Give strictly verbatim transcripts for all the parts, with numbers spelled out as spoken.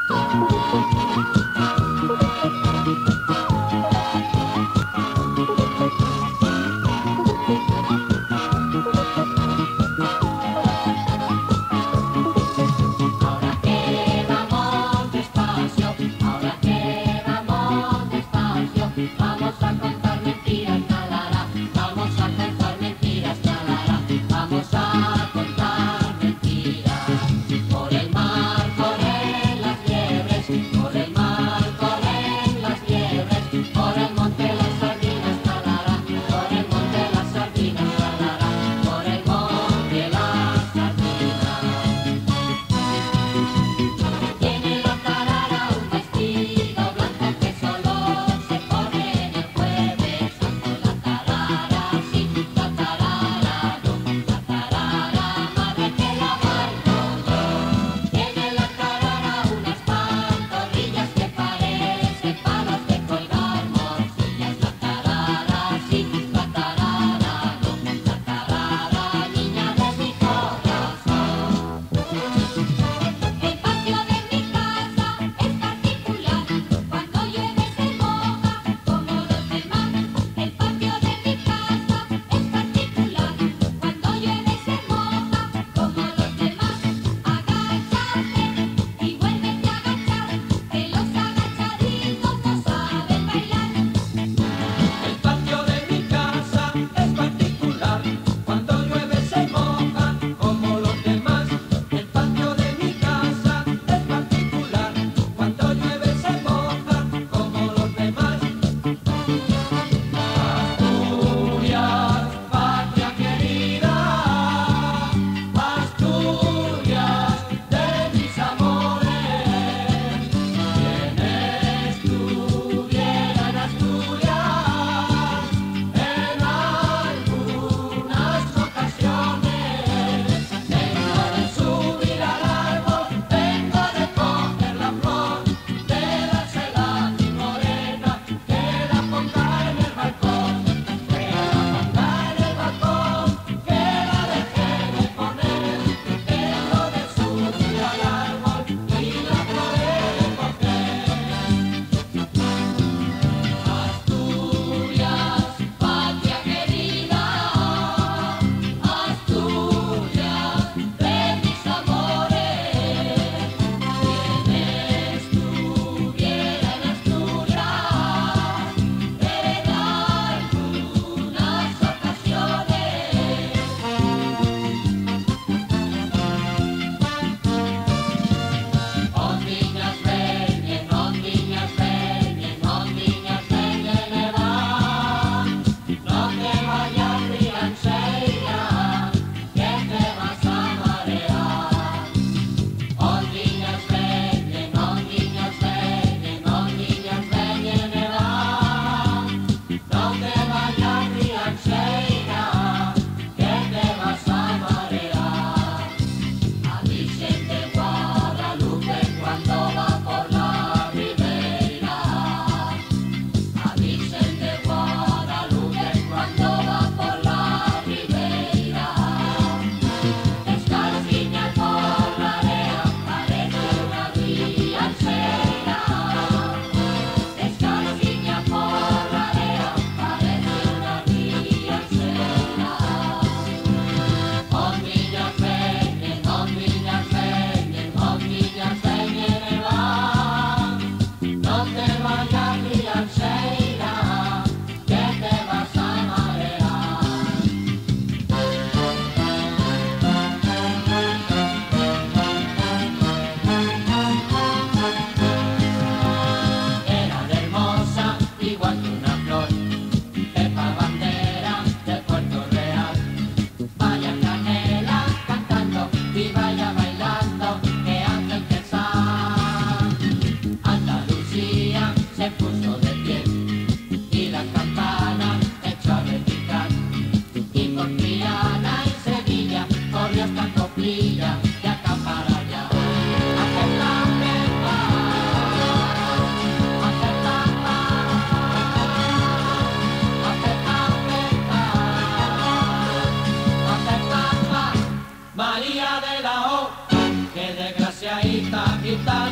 Por el mar, por las liebres, por el mar.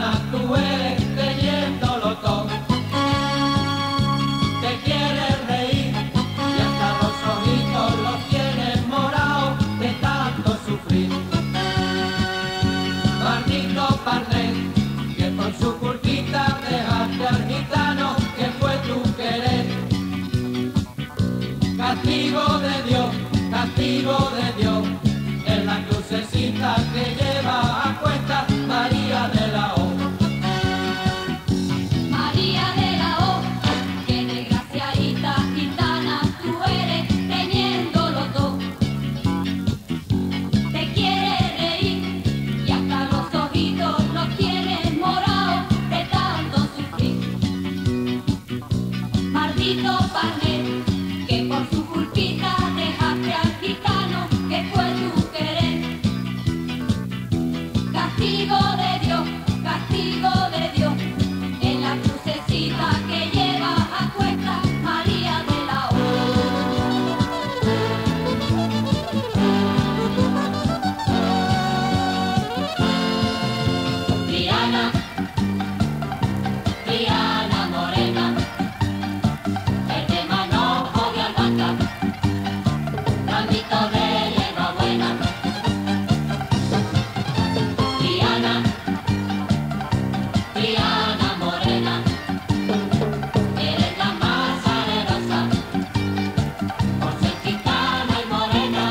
gitana tú eres teniéndolo todo. Te quieres reír y hasta los ojitos los tienes morados de tanto sufrir. Maldito Parné, que por su culpita dejaste al gitano que fue tu querer. Castigo de Dios, castigo de Dios, en la crucecita que lleva a cuesta María de la O. María de la O, que desgraciadita gitana tú eres teniéndolo todo. Te quieres reír y hasta los ojitos los tienes morados de tanto sufrir. Maldito Parné, que por su culpita dejaste al gitano que fue tu querer. Castigo de Dios, castigo de Dios, en la crucecita que lleva a cuesta María de la O. Triana, Triana morena, verde manojo de albahaca, ramito de hierbabuena. Triana, Triana morena, eres la más salerosa, por ser gitana y morena.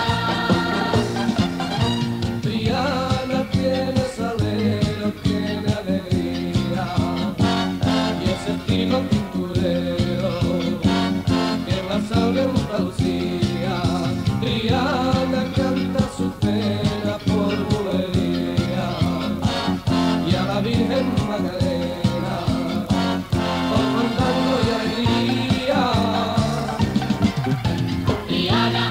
Triana tiene salero, tiene alegría y ese estilo pinturero que en la sangre Andalucía. Triana canta su pena por bulería y a la Virgen Magdalena por fandango y alegría. Triana,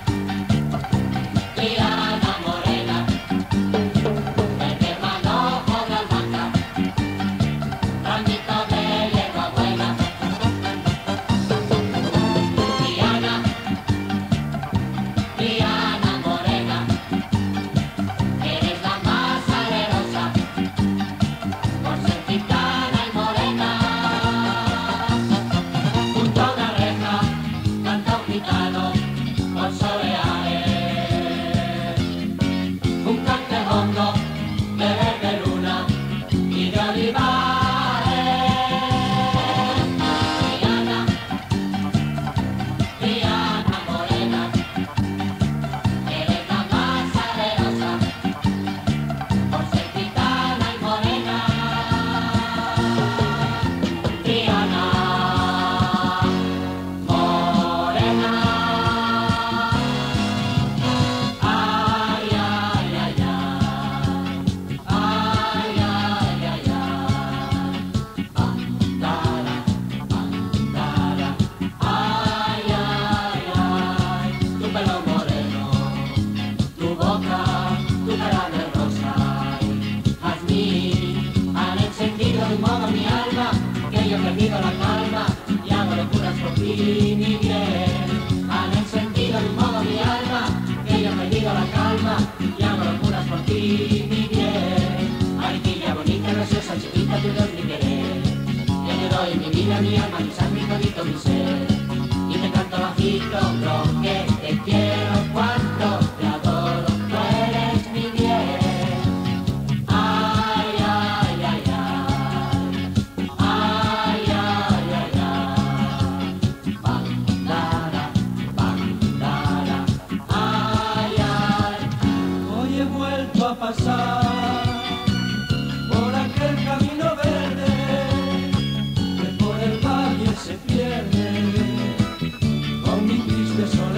Triana morena, verde manojo de albahaca, ramito de hierbabuena. Triana, Triana morena, eres la más salerosa, por ser gitana y morena. Junto a una reja canta un gitano por soleares, un cantejondo de verde luna y de olivares. Triana, Triana morena, eres la más salerosa, por ser gitana y morena. Triana, morena. Ay, ay, ay, ay. Ay, ay, ay, ay. Bandara, bandara. Ay, ay, ay. Tu pelo moreno, tu boca, tu cara de rosa y jazmín han encendido de un modo mi alma que yo he perdido la calma y hago locuras por ti, mi bien. Han encendido de un modo mi alma que yo he perdido la calma y hago locuras por ti, mi bien. Mariquilla bonita, graciosa, chiquita, tú eres mi querer. Yo te doy mi vida, mi alma, mi sangre y todito mi ser. Y te canto bajito, lo que te quiero, cuánto te adoro, tú eres mi bien. Ay, ay, ay, ay. Ay, ay, ay, ay. Bandara, bandara. Ay, ay. Hoy he vuelto a pasar por aquel camino verde que por el valle se pierde con mi triste soledad.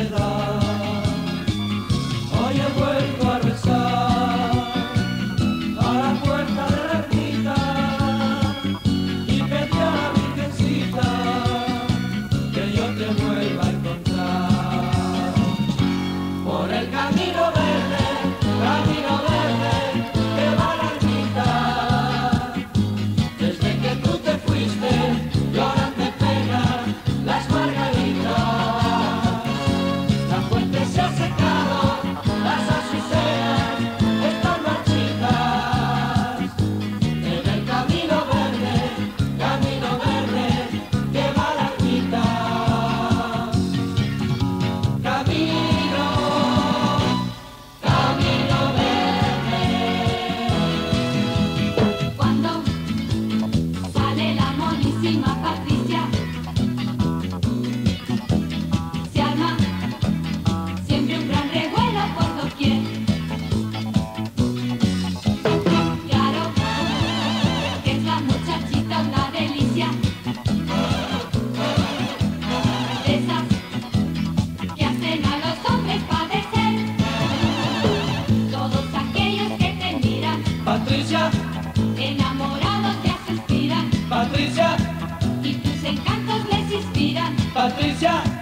Patricia